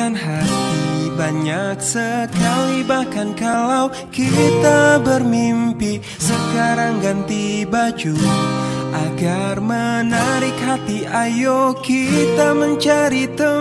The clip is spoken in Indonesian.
Pilihan hati banyak sekali, bahkan kalau kita bermimpi. Sekarang ganti baju agar menarik hati, ayo kita mencari teman.